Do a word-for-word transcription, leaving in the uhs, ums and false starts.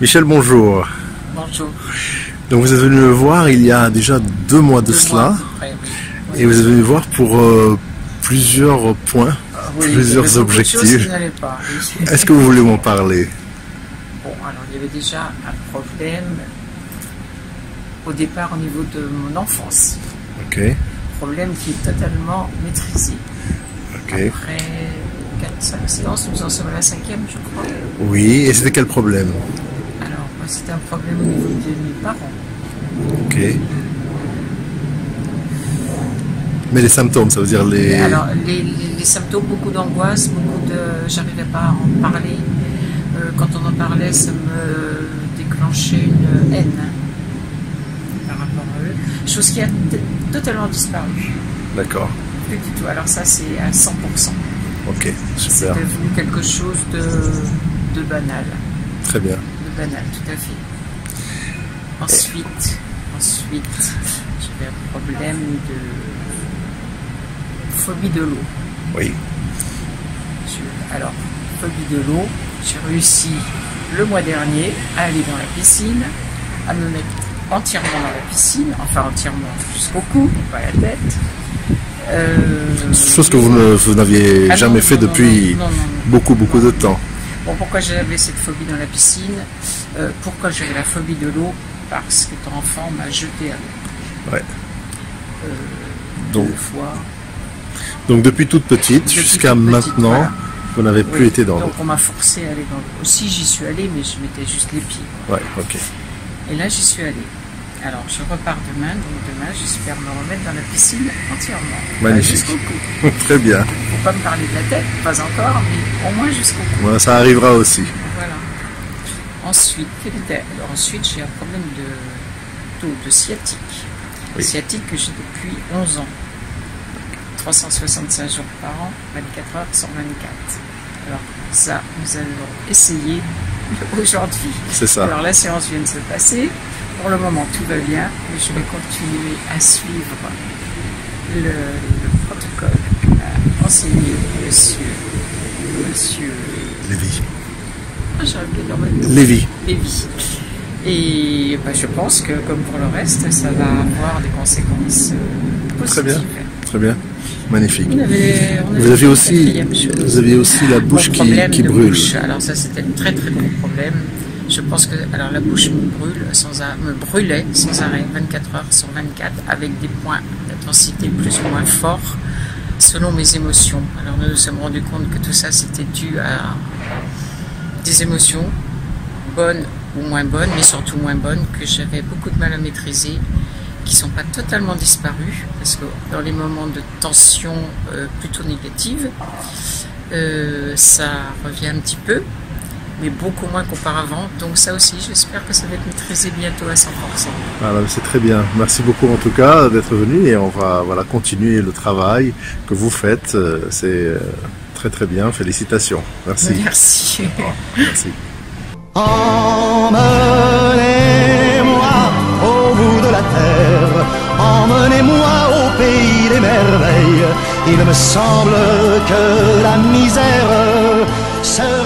Michel, bonjour. Bonjour. Donc vous êtes venu me voir il y a déjà deux mois de deux cela. Mois, près, oui. Oui. Et vous êtes venu me voir pour euh, plusieurs points, oui, plusieurs objectifs. Est-ce que vous voulez m'en parler? Bon, alors il y avait déjà un problème au départ au niveau de mon enfance. Ok. Problème qui est totalement maîtrisé. Ok. Après quatre cinq séances, nous en sommes à la cinquième, je crois. Oui, et c'était quel problème? Alors, c'était un problème au niveau de mes parents. Ok. Mais les symptômes, ça veut dire les... Alors, les, les, les symptômes, beaucoup d'angoisse, beaucoup de... J'arrivais pas à en parler. Euh, quand on en parlait, ça me déclenchait une haine par rapport à eux. Chose qui a totalement disparu. D'accord. Plus du tout. Alors ça, c'est à cent pour cent. Ok, super. C'est devenu quelque chose de, de banal. Très bien. De banal, tout à fait. Ensuite, ensuite, j'avais un problème de phobie de l'eau. Oui. Je, alors, phobie de l'eau, j'ai réussi le mois dernier à aller dans la piscine, à me mettre entièrement dans la piscine, enfin entièrement jusqu'au cou, pas la tête. Euh, Chose que vous n'aviez ah jamais non, fait non, depuis non, non, beaucoup, beaucoup de temps. Bon, pourquoi j'avais cette phobie dans la piscine? euh, Pourquoi j'avais la phobie de l'eau? Parce que ton enfant m'a jeté à l'eau. Ouais. Euh, donc, deux fois. Donc depuis toute petite jusqu'à maintenant, voilà. Vous n'avez plus oui, été dans l'eau. Donc on m'a forcé à aller dans l'eau. Aussi j'y suis allée, mais je mettais juste les pieds. Ouais, ok. Et là j'y suis allée. Alors, je repars demain, donc demain, j'espère me remettre dans la piscine entièrement. Magnifique. Jusqu'au cou. Très bien. Il ne faut pas me parler de la tête, pas encore, mais au moins jusqu'au cou. Voilà, ça arrivera aussi. Voilà. Ensuite, alors ensuite j'ai un problème de, de, de sciatique. Oui. Sciatique que j'ai depuis onze ans. trois cent soixante-cinq jours par an, vingt-quatre heures sur vingt-quatre. Alors, ça, nous allons essayer aujourd'hui. C'est ça. Alors, la séance vient de se passer. Pour le moment, tout va bien, mais je vais continuer à suivre le, le protocole qu'a enseigné monsieur, monsieur Lévy. Ah, j'ai Lévy. Lévy. Et ben, je pense que, comme pour le reste, ça va avoir des conséquences euh, positives. Très bien. Très bien. Magnifique. On avait, on avait vous, avez aussi, vous avez aussi la bouche qui, qui brûle. Bouche. Alors ça, c'était un très très gros problème. Je pense que alors la bouche me brûle sans arrêt, me brûlait sans arrêt vingt-quatre heures sur vingt-quatre avec des points d'intensité plus ou moins forts selon mes émotions. Alors nous nous sommes rendus compte que tout ça c'était dû à des émotions bonnes ou moins bonnes, mais surtout moins bonnes, que j'avais beaucoup de mal à maîtriser, qui ne sont pas totalement disparues, parce que dans les moments de tension euh, plutôt négative, euh, ça revient un petit peu, mais beaucoup moins qu'auparavant. Donc ça aussi, j'espère que ça va être maîtrisé bientôt à cent pour cent. Voilà, c'est très bien. Merci beaucoup en tout cas d'être venu, et on va voilà, continuer le travail que vous faites. C'est très très bien. Félicitations. Merci. Merci. Merci. Emmenez-moi au bout de la terre, emmenez-moi au pays des merveilles. Il me semble que la misère serait